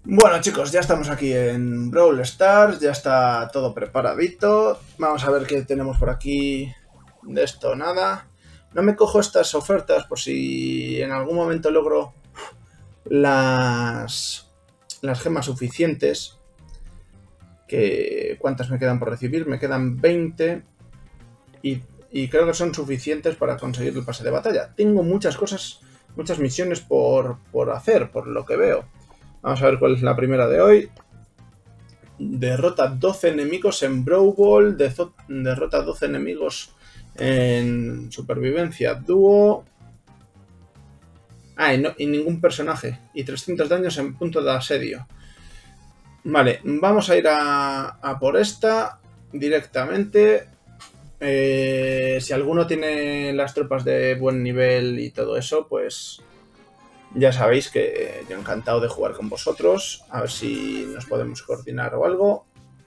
Bueno chicos, ya estamos aquí en Brawl Stars, ya está todo preparadito. Vamos a ver qué tenemos por aquí. De esto nada. No me cojo estas ofertas por si en algún momento logro las gemas suficientes. ¿Cuántas me quedan por recibir? Me quedan 20 y creo que son suficientes para conseguir el pase de batalla. Tengo muchas cosas, muchas misiones por hacer, por lo que veo. Vamos a ver cuál es la primera de hoy. Derrota 12 enemigos en Brawl Ball. Derrota 12 enemigos en supervivencia dúo. Y ningún personaje. Y 300 daños en punto de asedio. Vale, vamos a ir a por esta directamente. Si alguno tiene las tropas de buen nivel y todo eso, pues ya sabéis que yo encantado de jugar con vosotros. A ver si nos podemos coordinar o algo.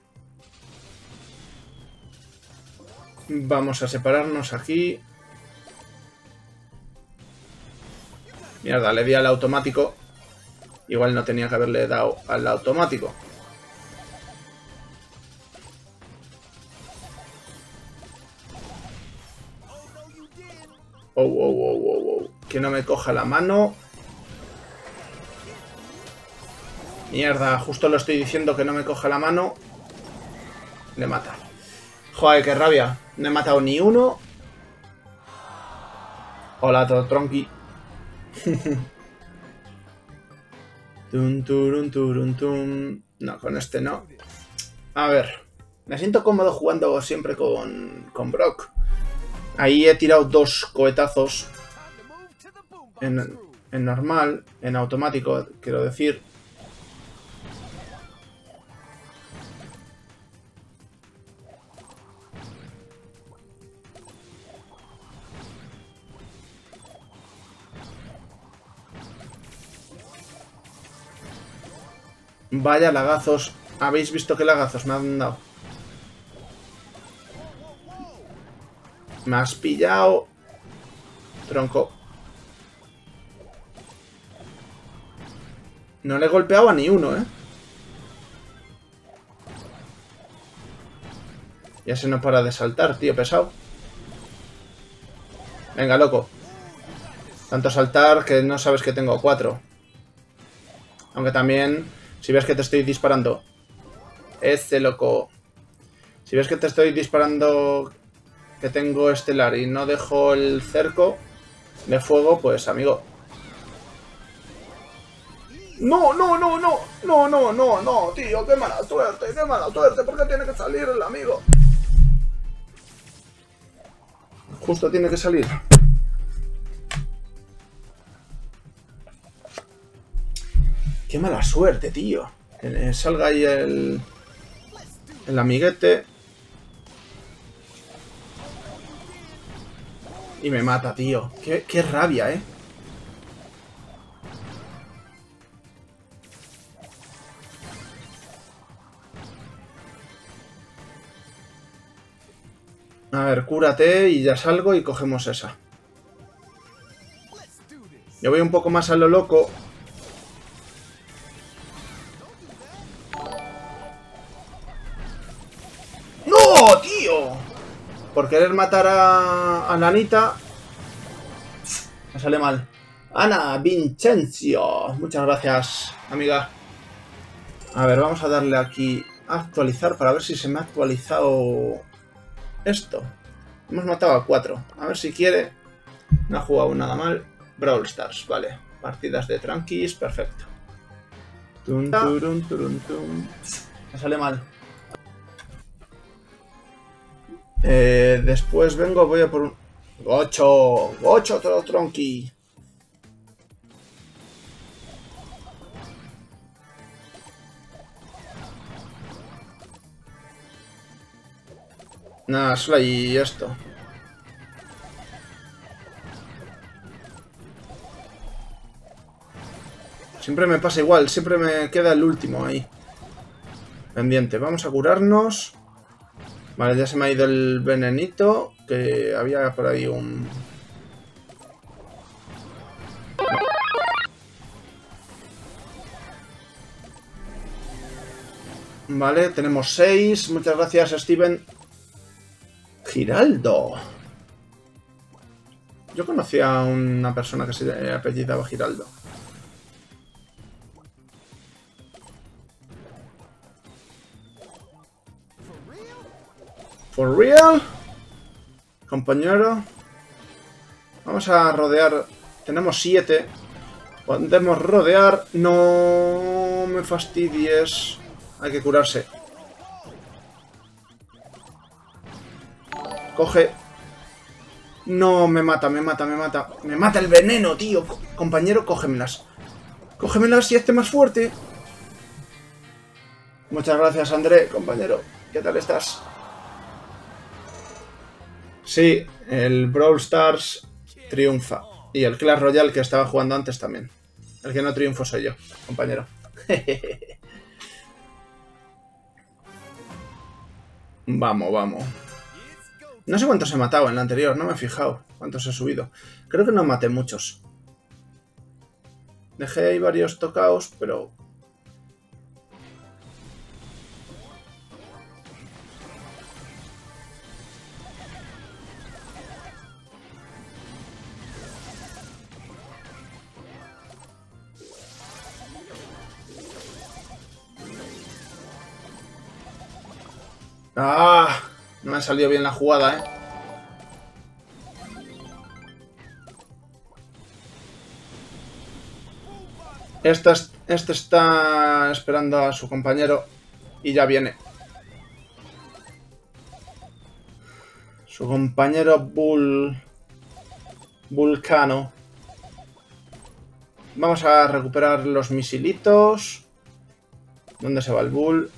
Vamos a separarnos aquí. Mierda, le di al automático. Igual no tenía que haberle dado al automático. Oh. Que no me coja la mano. Mierda, justo lo estoy diciendo que no me coja la mano. Le mata. Joder, qué rabia. No he matado ni uno. Hola, todo tronqui. No, con este no. A ver. Me siento cómodo jugando siempre con Brock. Ahí he tirado 2 cohetazos. En normal. En automático, quiero decir. Vaya lagazos. ¿Habéis visto qué lagazos me han dado? Me has pillado. Tronco. No le he golpeado a ni uno, ¿eh? Ya se no para de saltar, tío, pesado. Venga, loco. Tanto saltar que no sabes que tengo 4. Aunque también, si ves que te estoy disparando... Este loco. Si ves que te estoy disparando... Que tengo estelar y no dejo el cerco de fuego, pues, amigo... No, tío, qué mala suerte, ¿por qué tiene que salir el amigo? Justo tiene que salir. Qué mala suerte, tío. Que salga ahí el amiguete. Y me mata, tío. Qué rabia, ¿eh? A ver, cúrate y ya salgo y cogemos esa. Yo voy un poco más a lo loco. ¡No, tío! Por querer matar a la Anita. Me sale mal. Ana Vincencio. Muchas gracias, amiga. A ver, vamos a darle aquí a actualizar para ver si se me ha actualizado esto. Hemos matado a 4. A ver si quiere. No ha jugado nada mal. Brawl Stars, vale. Partidas de tranquis, perfecto. Me sale mal. Después vengo, voy a por un... Gocho todo tronqui. Nada, solo hay esto. Siempre me pasa igual, siempre me queda el último ahí. Pendiente, vamos a curarnos. Vale, ya se me ha ido el venenito. Que había por ahí un... Vale, tenemos 6. Muchas gracias, Steven. Giraldo. Yo conocía a una persona que se apellidaba Giraldo. ¿For real? Compañero. Vamos a rodear. Tenemos 7. Podemos rodear. No me fastidies. Hay que curarse. Coge. No, me mata, me mata, me mata. Me mata el veneno, tío. Compañero, cógemelas. Cógemelas y hazte más fuerte. Muchas gracias, André, compañero. ¿Qué tal estás? Sí, el Brawl Stars triunfa. Y el Clash Royale que estaba jugando antes también. El que no triunfo soy yo, compañero. Vamos, vamos. No sé cuántos he matado en la anterior, no me he fijado cuántos he subido. Creo que no maté muchos. Dejé ahí varios tocaos, pero... ¡Ah! No me ha salido bien la jugada, ¿eh? Este está esperando a su compañero y ya viene. Su compañero Vulcano. Vamos a recuperar los misilitos. ¿Dónde se va el Bull?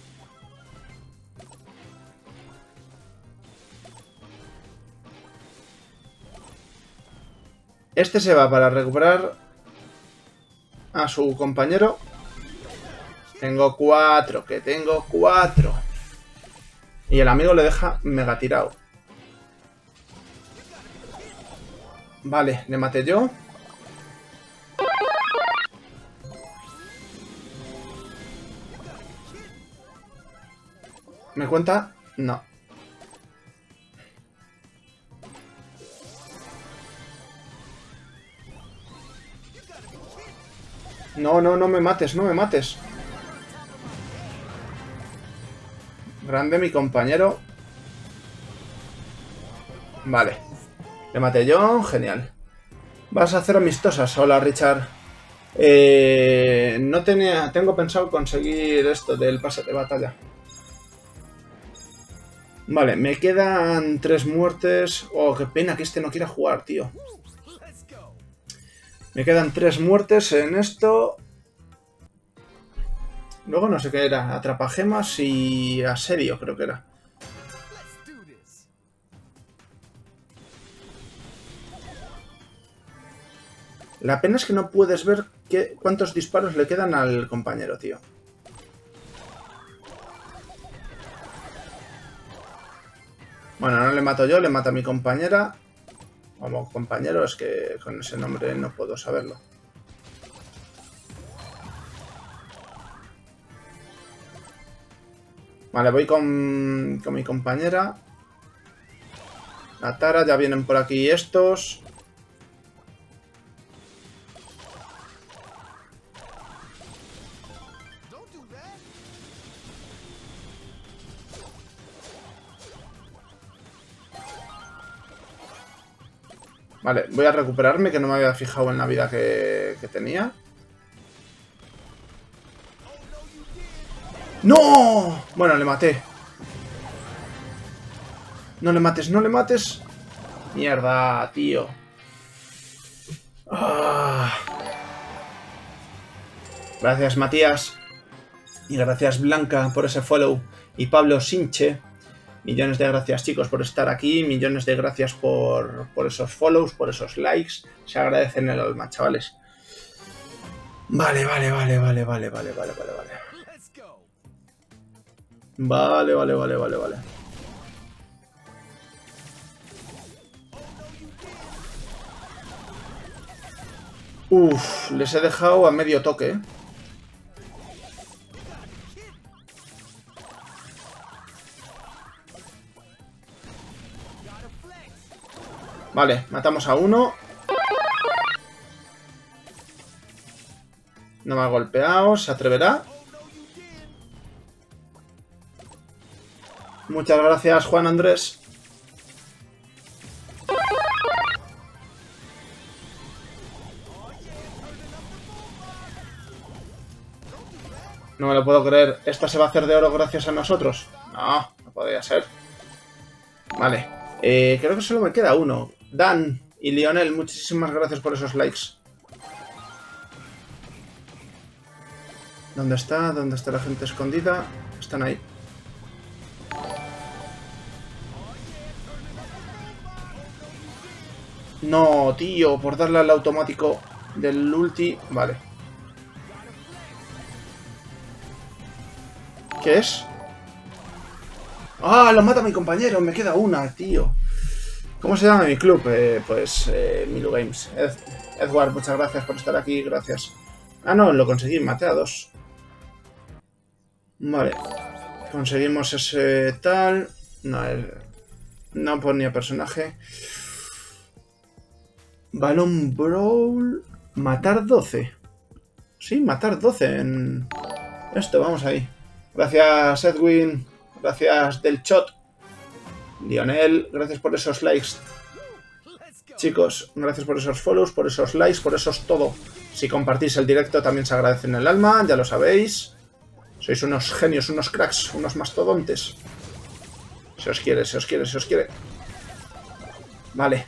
Este se va para recuperar a su compañero. Tengo 4, que tengo 4. Y el amigo le deja mega tirado. Vale, le maté yo. ¿Me cuenta? No. No, no, no me mates, no me mates. Grande mi compañero. Vale. Le maté yo, genial. Vas a hacer amistosas. Hola, Richard. No tengo pensado conseguir esto del pase de batalla. Vale, me quedan 3 muertes. Oh, qué pena que este no quiera jugar, tío. Me quedan 3 muertes en esto. Luego no sé qué era. Atrapagemas y asedio, creo que era. La pena es que no puedes ver cuántos disparos le quedan al compañero, tío. Bueno, no le mato yo, le mata a mi compañera. Como compañero, es que con ese nombre no puedo saberlo. Vale, voy con mi compañera. La Tara, ya vienen por aquí estos. Vale, voy a recuperarme, que no me había fijado en la vida que tenía. ¡No! Bueno, le maté. No le mates, no le mates. Mierda, tío. Ah. Gracias, Matías. Y gracias, Blanca, por ese follow. Y Pablo Sinche. Millones de gracias, chicos, por estar aquí. Millones de gracias por esos follows, por esos likes. Se agradecen el alma, chavales. Vale. Vale. Uf, les he dejado a medio toque. Vale, matamos a uno. No me ha golpeado, se atreverá. Muchas gracias, Juan Andrés. No me lo puedo creer. ¿Esta se va a hacer de oro gracias a nosotros? No, no podría ser. Vale. Creo que solo me queda uno. Dan y Lionel, muchísimas gracias por esos likes. ¿Dónde está? ¿Dónde está la gente escondida? Están ahí. No, tío, por darle al automático del ulti. Vale. ¿Qué es? ¡Ah! Lo mata mi compañero. Me queda una, tío. ¿Cómo se llama mi club? Milu Games. Edward, muchas gracias por estar aquí. Gracias. Ah, no, lo conseguí. Maté a 2. Vale. Conseguimos ese tal. No, no ponía personaje. Balón Brawl. Matar 12. Sí, matar 12 en esto. Vamos ahí. Gracias, Edwin. Gracias, Delchot. Lionel, gracias por esos likes. Chicos, gracias por esos follows, por esos likes, por esos todo. Si compartís el directo también se agradece en el alma, ya lo sabéis. Sois unos genios, unos cracks, unos mastodontes. Se os quiere, se os quiere, se os quiere. Vale.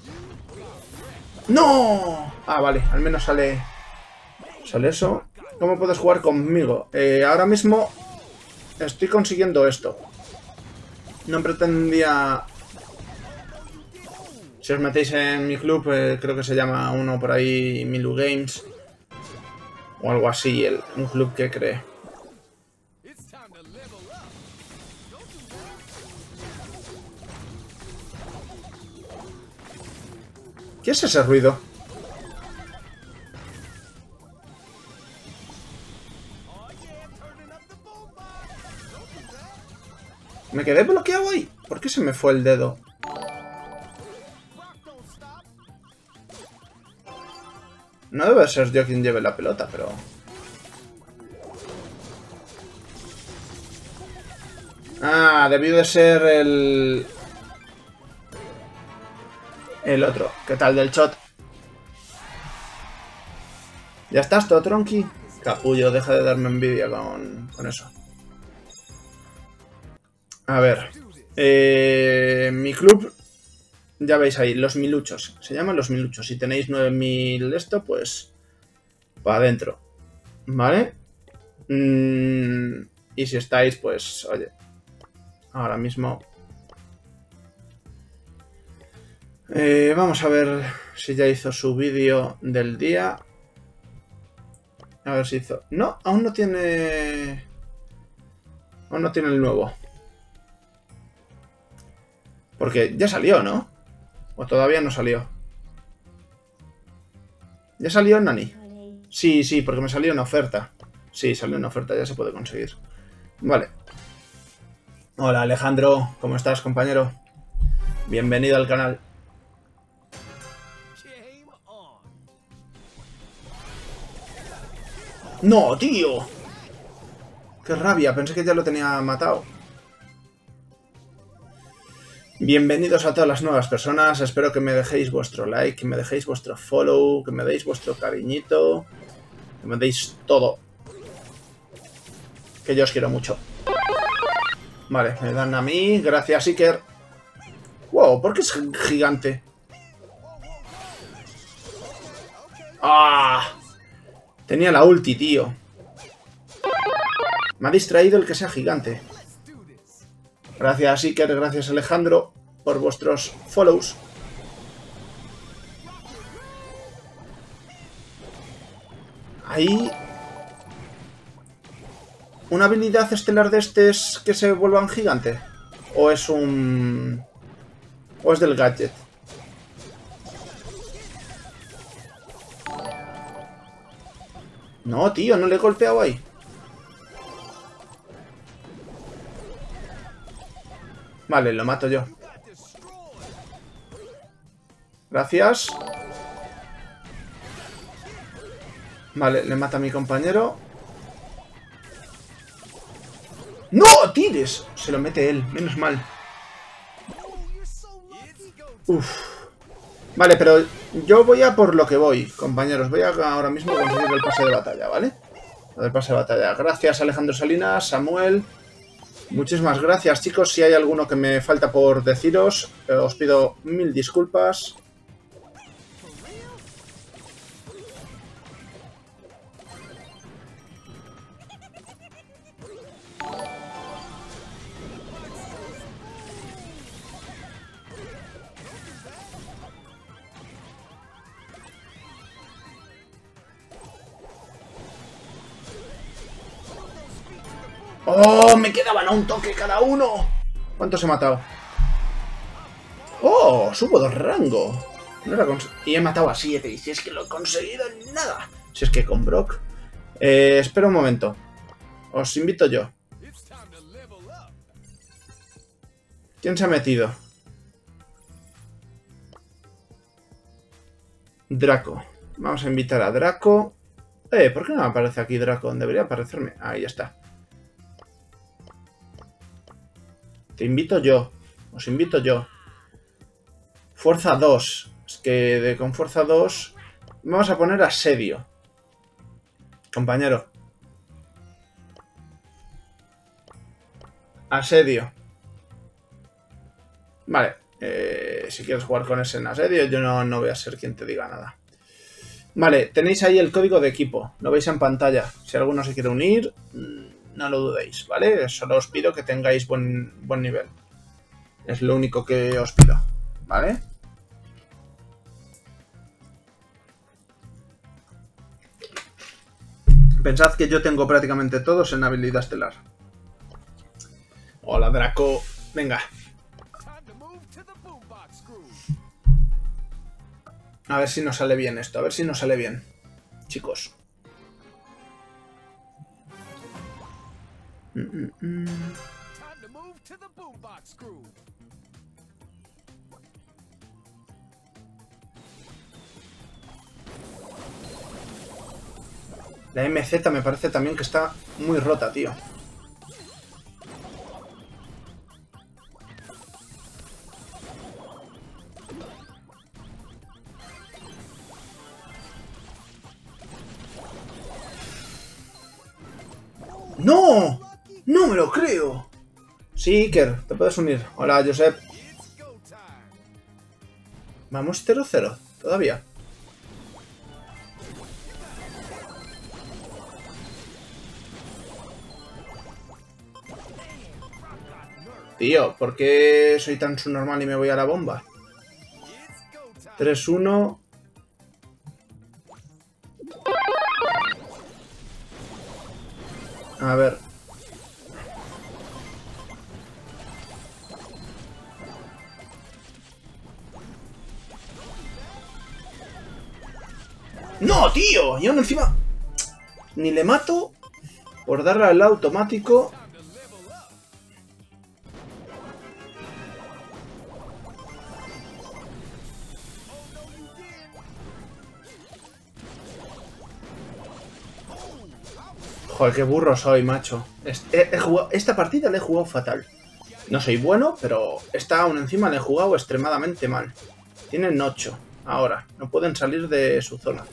¡No! Ah, vale, al menos sale eso. ¿Cómo puedes jugar conmigo? Ahora mismo estoy consiguiendo esto. No pretendía... Si os metéis en mi club, creo que se llama uno por ahí Milu Games. O algo así, un club que cree. ¿Qué es ese ruido? Me quedé bloqueado ahí. ¿Por qué se me fue el dedo? No debe ser yo quien lleve la pelota, pero... Ah, debió de ser el otro. ¿Qué tal del shot? ¿Ya estás todo tronqui? Capullo, deja de darme envidia con eso. A ver. Mi club... Ya veis ahí, los miluchos. Se llaman los miluchos. Si tenéis 9000 esto, pues... para adentro. ¿Vale? Y si estáis, pues... Oye. Ahora mismo... vamos a ver si ya hizo su vídeo del día. A ver si hizo... No, aún no tiene... Aún no tiene el nuevo. Porque ya salió, ¿no? ¿O todavía no salió? ¿Ya salió, Nani? Sí, sí, porque me salió una oferta. Sí, salió una oferta, ya se puede conseguir. Vale. Hola, Alejandro. ¿Cómo estás, compañero? Bienvenido al canal. ¡No, tío! ¡Qué rabia! Pensé que ya lo tenía matado. Bienvenidos a todas las nuevas personas. Espero que me dejéis vuestro like, que me dejéis vuestro follow, que me deis vuestro cariñito, que me deis todo. Que yo os quiero mucho. Vale, me dan a mí. Gracias, Iker. Wow, ¿por qué es gigante? ¡Ah! Tenía la ulti, tío. Me ha distraído el que sea gigante. Gracias, Iker, gracias, Alejandro, por vuestros follows. Ahí... ¿Una habilidad estelar de este es que se vuelvan gigante? ¿O es un... o es del gadget? No, tío, no le he golpeado ahí. Vale, lo mato yo. Gracias. Vale, le mata a mi compañero. ¡No tires! Se lo mete él, menos mal. Uf. Vale, pero yo voy a por lo que voy, compañeros. Voy a ahora mismo conseguir el pase de batalla, ¿vale? El pase de batalla. Gracias, Alejandro Salinas, Samuel. Muchísimas gracias, chicos. Si hay alguno que me falta por deciros, os pido 1000 disculpas. ¡Oh! Me quedaban a un toque cada uno. ¿Cuántos he matado? ¡Oh! Subo de rango. No era y he matado a 7. Y si es que lo he conseguido en nada. Si es que con Brock. Espera un momento. Os invito yo. ¿Quién se ha metido? Draco. Vamos a invitar a Draco. ¿Por qué no me aparece aquí Draco? Debería aparecerme. Ahí ya está. Te invito yo. Os invito yo. Fuerza 2. Es que con Fuerza 2 vamos a poner asedio. Compañero. Asedio. Vale. Si quieres jugar con ese en asedio, yo no voy a ser quien te diga nada. Vale, tenéis ahí el código de equipo. Lo veis en pantalla. Si alguno se quiere unir, no lo dudéis, ¿vale? Solo os pido que tengáis buen nivel. Es lo único que os pido, ¿vale? Pensad que yo tengo prácticamente todos en habilidad estelar. Hola, Draco. Venga. A ver si nos sale bien esto. A ver si nos sale bien, chicos. La MZ me parece también que está muy rota, tío. ¡No! ¡No me lo creo! Sí, Iker, te puedes unir. Hola, Josep. Vamos 0-0, todavía. Tío, ¿por qué soy tan subnormal y me voy a la bomba? 3-1. A ver. ¡No, tío! Y aún encima... Ni le mato por darle al automático. Joder, qué burro soy, macho. Esta partida la he jugado fatal. No soy bueno, pero esta aún encima la he jugado extremadamente mal. Tienen 8 ahora. No pueden salir de su zona.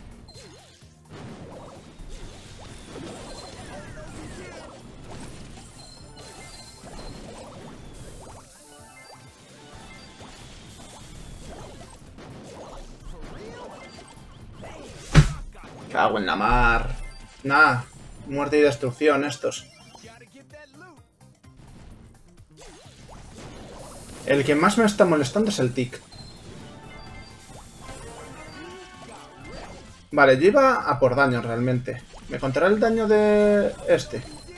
Cago en la mar. Nada. Muerte y destrucción estos. El que más me está molestando es el tic. Vale, yo iba a por daño realmente. ¿Me contará el daño de este?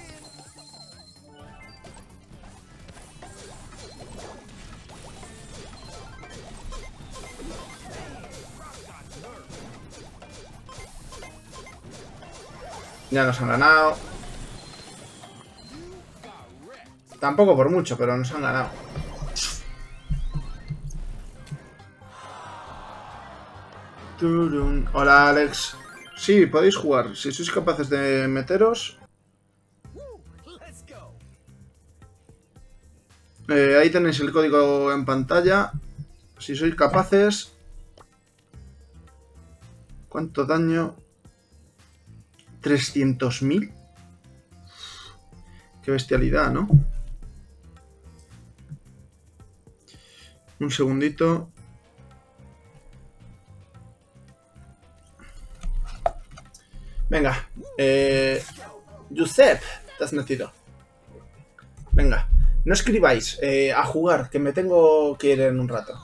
Ya nos han ganado. Tampoco por mucho, pero nos han ganado. Turun. Hola, Alex. Sí, podéis jugar. Si sois capaces de meteros... ahí tenéis el código en pantalla. Si sois capaces... ¿Cuánto daño? 300.000. Qué bestialidad, ¿no? Un segundito. Venga. Josep, te has metido. Venga. No escribáis. A jugar, que me tengo que ir en un rato.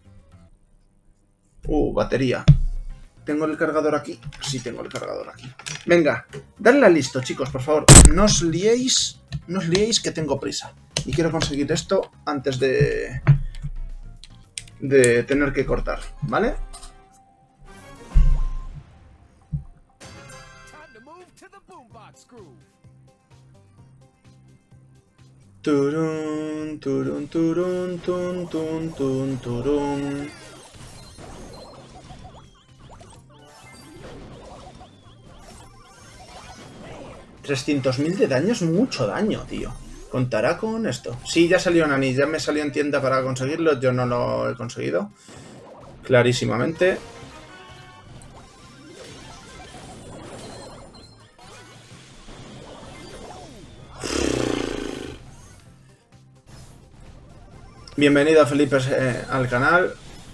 Batería. ¿Tengo el cargador aquí? Sí, tengo el cargador aquí. Venga, dadle a listo, chicos, por favor. No os liéis. No os liéis que tengo prisa. Y quiero conseguir esto antes de tener que cortar, ¿vale? Turun, turun, turun, tun, tun, tun, turun. $300.000 de daño es mucho daño, tío. ¿Contará con esto? Sí, ya salió Nani, ya me salió en tienda para conseguirlo. Yo no lo he conseguido. Clarísimamente. Bienvenido, Felipe, al canal.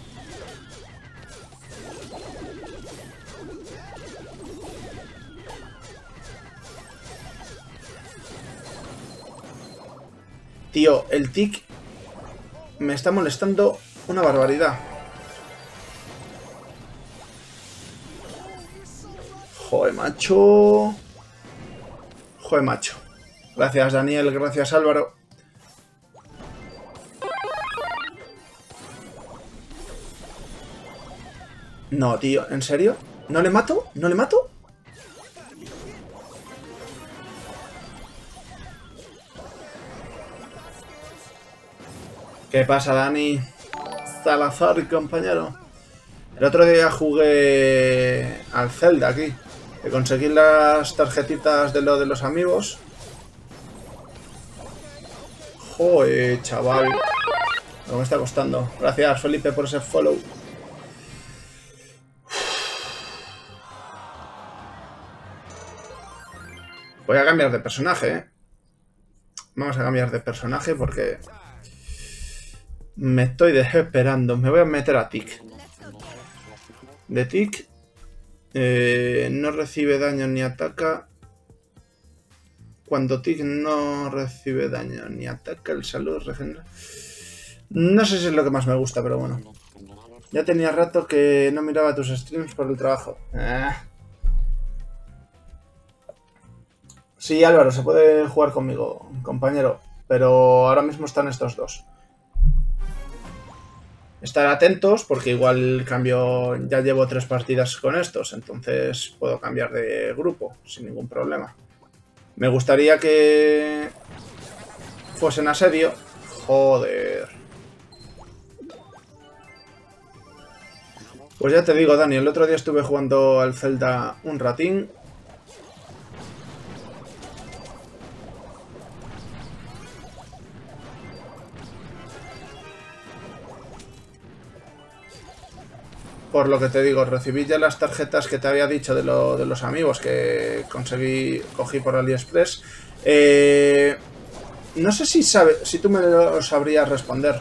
Tío, el tic me está molestando una barbaridad. Joder, macho. Joder, macho. Gracias, Daniel. Gracias, Álvaro. No, tío. ¿En serio? ¿No le mato? ¿No le mato? ¿Qué pasa, Dani? Salazar, compañero. El otro día jugué al Zelda aquí. Que conseguí las tarjetitas de lo de los amigos. Joder, chaval. No me está costando. Gracias, Felipe, por ese follow. Voy a cambiar de personaje, ¿eh? Vamos a cambiar de personaje porque... me estoy desesperando. Me voy a meter a Tic. De Tic. No recibe daño ni ataca. Cuando Tic no recibe daño ni ataca, el salud regenera. No sé si es lo que más me gusta, pero bueno. Ya tenía rato que no miraba tus streams por el trabajo. Sí, Álvaro, se puede jugar conmigo, compañero. Pero ahora mismo están estos dos. Estar atentos porque igual cambio, ya llevo 3 partidas con estos, entonces puedo cambiar de grupo sin ningún problema. Me gustaría que fuesen asedio. Joder. Pues ya te digo, Dani, el otro día estuve jugando al Zelda un ratín. Por lo que te digo, recibí ya las tarjetas que te había dicho de los amigos que cogí por AliExpress. No sé si tú me lo sabrías responder.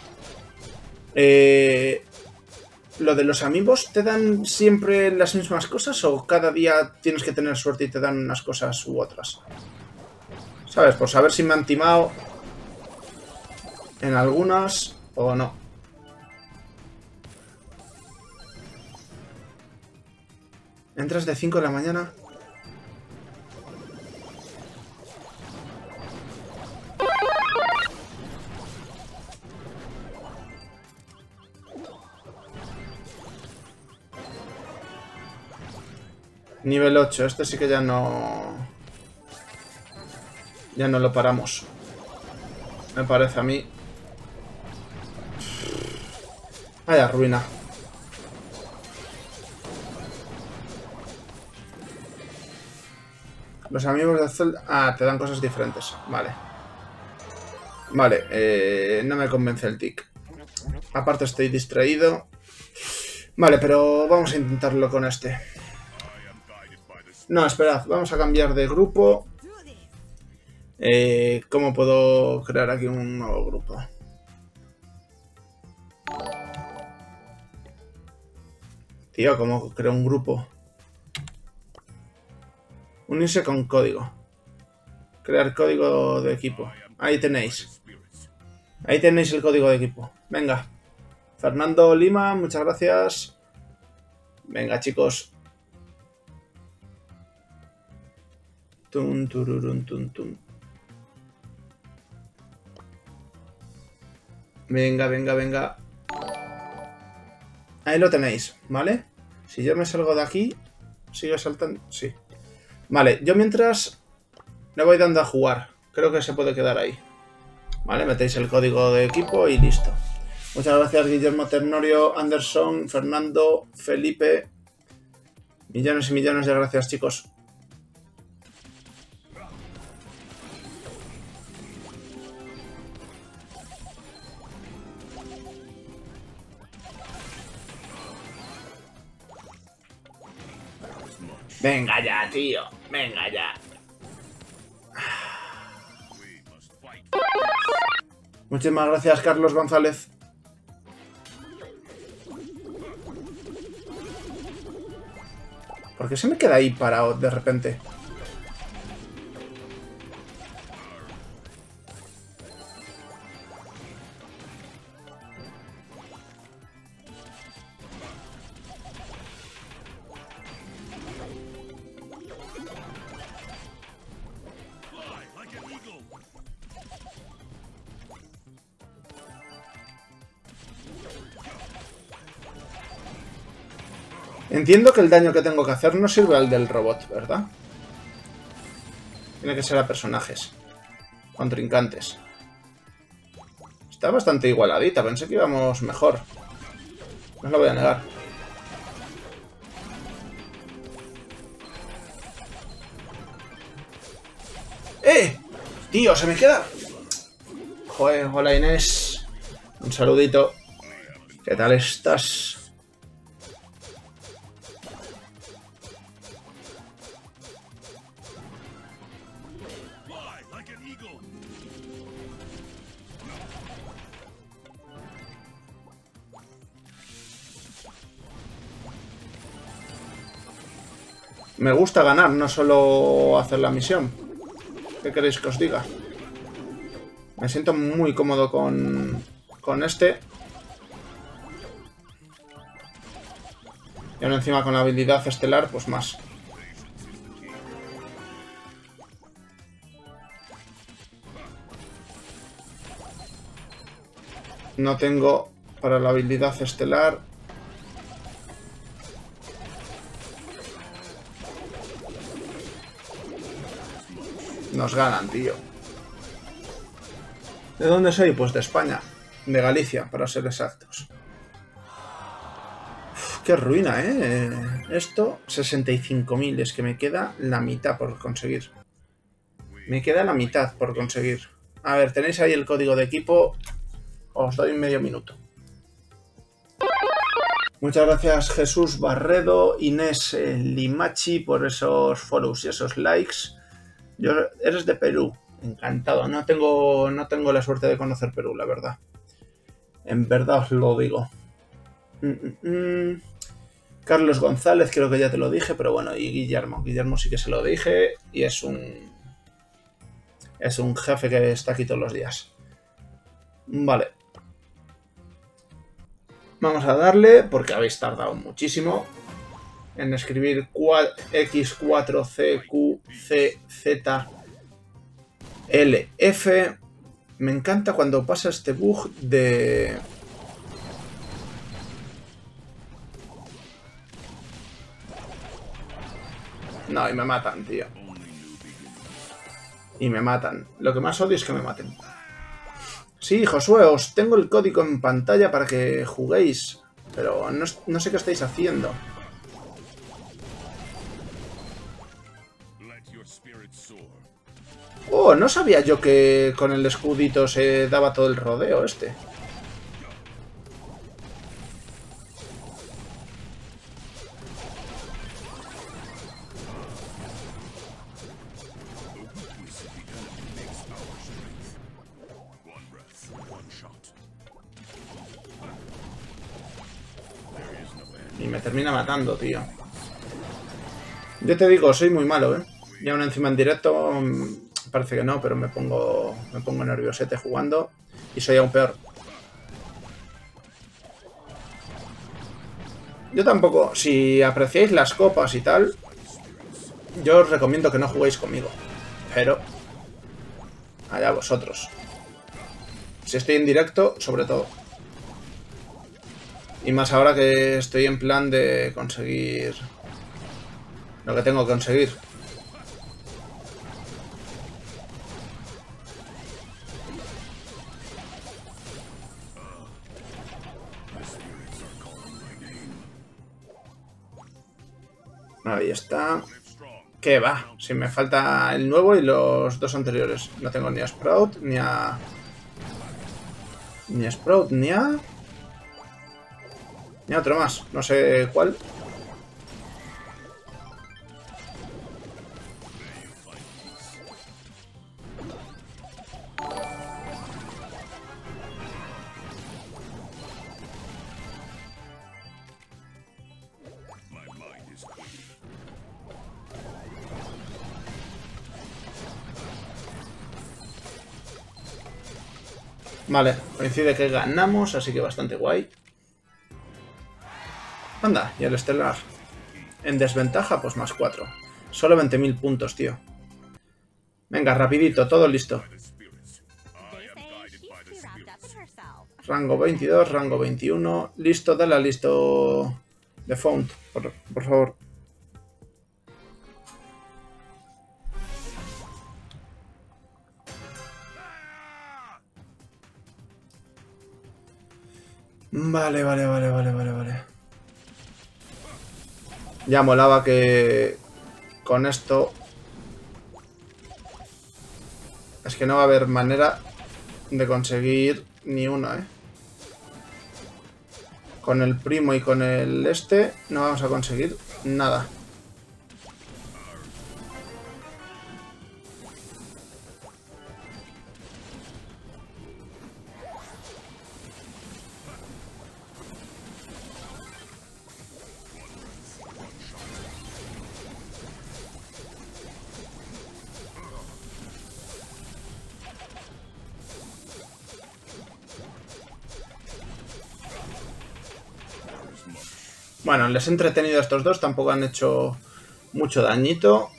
¿Lo de los amigos te dan siempre las mismas cosas o cada día tienes que tener suerte y te dan unas cosas u otras? ¿Sabes? Por saber si me han timado en algunas o no. ¿Entras de 5 de la mañana? Nivel 8. Este sí que ya no... ya no lo paramos. Me parece a mí. Vaya ruina. Los amigos de Zelda... Ah, te dan cosas diferentes. Vale. Vale, no me convence el tic. Aparte estoy distraído. Vale, pero vamos a intentarlo con este. No, esperad, vamos a cambiar de grupo. ¿Cómo puedo crear aquí un nuevo grupo? Tío, ¿cómo creo un grupo? Unirse con código. Crear código de equipo. Ahí tenéis. Ahí tenéis el código de equipo. Venga. Fernando Lima, muchas gracias. Venga, chicos. Tum, tururun, tum, tum. Venga, venga, venga. Ahí lo tenéis, ¿vale? Si yo me salgo de aquí, sigo saltando. Sí. Vale, yo mientras le voy dando a jugar. Creo que se puede quedar ahí. Vale, metéis el código de equipo y listo. Muchas gracias, Guillermo Ternorio, Anderson, Fernando, Felipe. Millones y millones de gracias, chicos. Venga ya, tío. Venga ya. Muchísimas gracias, Carlos González. ¿Por qué se me queda ahí parado de repente? Entiendo que el daño que tengo que hacer no sirve al del robot, ¿verdad? Tiene que ser a personajes. Contrincantes. Está bastante igualadita. Pensé que íbamos mejor. No os lo voy a negar. ¡Eh! ¡Tío, se me queda! Joder, hola Inés. Un saludito. ¿Qué tal estás? Me gusta ganar, no solo hacer la misión. ¿Qué queréis que os diga? Me siento muy cómodo con este. Y ahora encima con la habilidad estelar, pues más. No tengo para la habilidad estelar. Nos ganan, tío. ¿De dónde soy? Pues de España. De Galicia, para ser exactos. Uf, qué ruina, ¿eh? Esto, 65.000. Es que me queda la mitad por conseguir. Me queda la mitad por conseguir. A ver, tenéis ahí el código de equipo. Os doy medio minuto. Muchas gracias, Jesús Barredo, Inés Limachi, por esos follows y esos likes. Eres de Perú. Encantado. No tengo la suerte de conocer Perú, la verdad. En verdad os lo digo. Carlos González, creo que ya te lo dije, pero bueno, y Guillermo. Guillermo sí que se lo dije y es un jefe que está aquí todos los días. Vale. Vamos a darle, porque habéis tardado muchísimo en escribir X4CQCZLF. Me encanta cuando pasa este bug de... No, y me matan, tío. Y me matan. Lo que más odio es que me maten. Sí, Josué, os tengo el código en pantalla para que juguéis. Pero no sé qué estáis haciendo. Oh, no sabía yo que con el escudito se daba todo el rodeo este. Y me termina matando, tío. Yo te digo, soy muy malo, ¿eh? Y aún encima en directo parece que no, pero me pongo nerviosete jugando y soy aún peor. Yo tampoco, si apreciáis las copas y tal, yo os recomiendo que no juguéis conmigo. Pero allá vosotros. Si estoy en directo, sobre todo. Y más ahora que estoy en plan de conseguir lo que tengo que conseguir. Ahí está. ¿Qué va? Si me falta el nuevo y los dos anteriores. No tengo ni a Sprout, ni a... Ni a Sprout, ni a... Ni a otro más. No sé cuál. Vale, coincide que ganamos, así que bastante guay. Anda, y el estelar. En desventaja, pues más 4. Solo 20.000 puntos, tío. Venga, rapidito, todo listo. Rango 22, rango 21. Listo, dale a listo de font, por favor. Vale. Ya molaba que con esto... Es que no va a haber manera de conseguir ni uno, ¿eh? Con el primo y con el este no vamos a conseguir nada. Bueno, les he entretenido a estos dos, tampoco han hecho mucho dañito.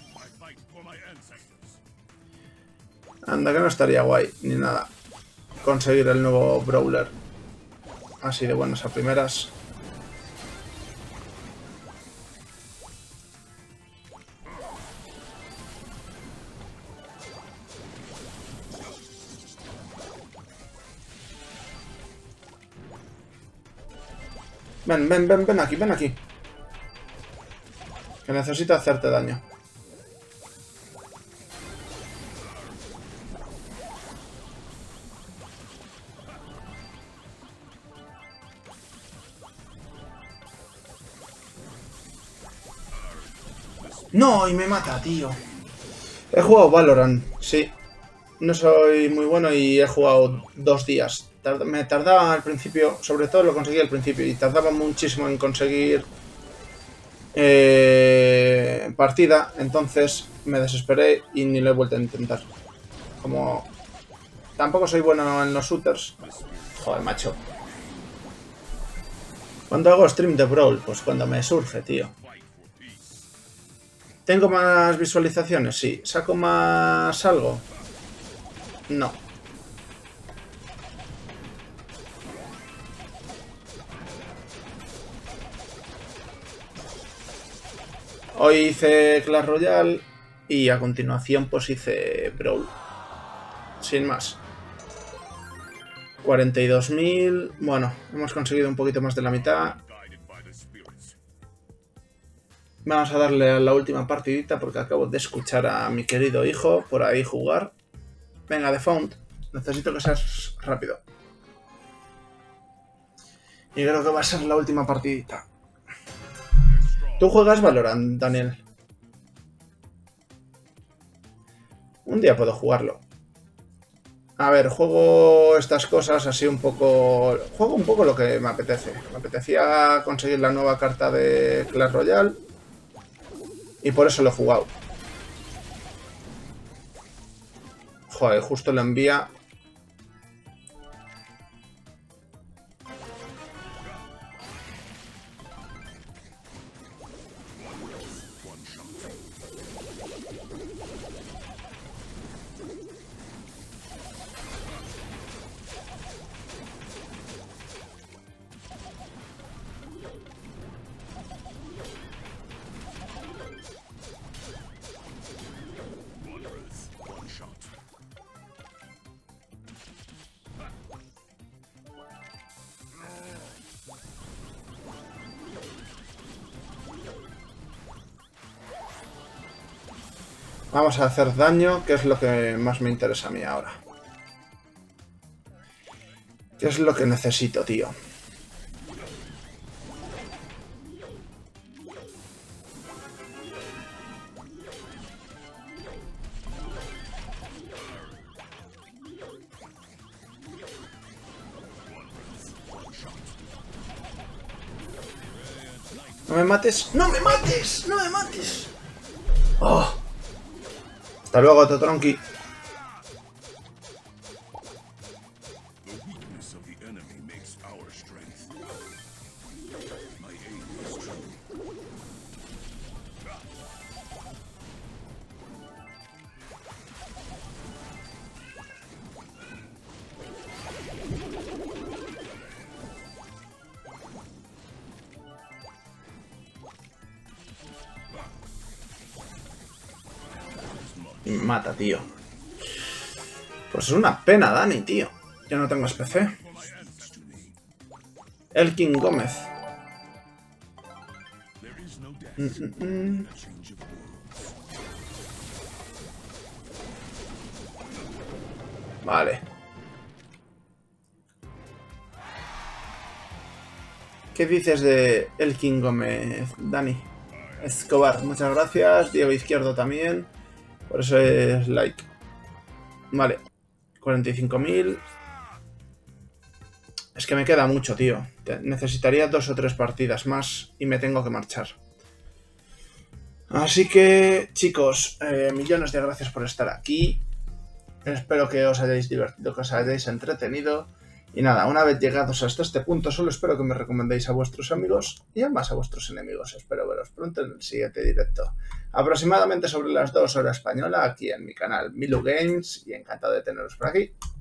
Anda que no estaría guay, ni nada, conseguir el nuevo Brawler así de buenas a primeras. Ven aquí. Que necesito hacerte daño. No, y me mata, tío. He jugado Valorant, sí. No soy muy bueno y he jugado 2 días. Me tardaba al principio, sobre todo lo conseguí al principio, y tardaba muchísimo en conseguir partida, entonces me desesperé y ni lo he vuelto a intentar. Como tampoco soy bueno en los shooters. Joder, macho. ¿Cuándo hago stream de Brawl? Pues cuando me surge, tío. ¿Tengo más visualizaciones? Sí. ¿Saco más algo? No. Hoy hice Clash Royale y a continuación pues hice Brawl. Sin más. 42.000. Bueno, hemos conseguido un poquito más de la mitad. Vamos a darle a la última partidita porque acabo de escuchar a mi querido hijo por ahí jugar. Venga, The Fount. Necesito que seas rápido. Y creo que va a ser la última partidita. ¿Tú juegas Valorant, Daniel? Un día puedo jugarlo. A ver, juego estas cosas así un poco... Juego un poco lo que me apetece. Me apetecía conseguir la nueva carta de Clash Royale. Y por eso lo he jugado. Joder, justo lo envía. Vamos a hacer daño, que es lo que más me interesa a mí ahora. ¿Qué es lo que necesito, tío? ¡No me mates! ¡No me mates! ¡No me mates! ¡Oh! Hasta luego, Totronki. Y me mata, tío. Pues es una pena, Dani, tío. Yo no tengo SPC. Elkin Gómez. Vale. ¿Qué dices de Elkin Gómez, Dani? Escobar, muchas gracias. Diego Izquierdo también. Por eso es like. Vale. 45.000. Es que me queda mucho, tío. Necesitaría 2 o 3 partidas más y me tengo que marchar. Así que, chicos, millones de gracias por estar aquí. Espero que os hayáis divertido, que os hayáis entretenido. Y nada, una vez llegados hasta este punto, solo espero que me recomendéis a vuestros amigos y además a vuestros enemigos. Espero veros pronto en el siguiente directo. Aproximadamente sobre las 2 horas española, aquí en mi canal Milu Games. Y encantado de teneros por aquí.